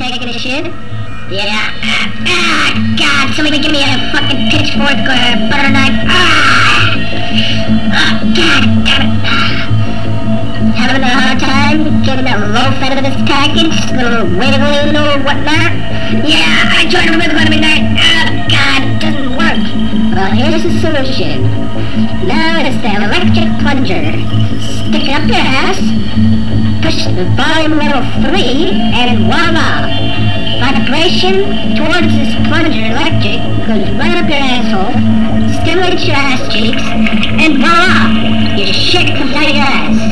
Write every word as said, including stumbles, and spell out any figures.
taking a shit? Yeah. Ah, God, somebody give me a fucking pitchfork or a butter knife. Ah! Oh, God damn it. Having a hard time getting that loaf out of this package? Little wiggling or whatnot? Yeah, I tried to wiggle out of my knife. Oh, God, it doesn't work. Well, here's the solution. Now it's the electric plunger. Stick it up your ass, push the volume level three, and voila! Vibration towards this plunger electric goes right up your asshole, stimulates your ass cheeks, and voila! Your shit comes out of your ass.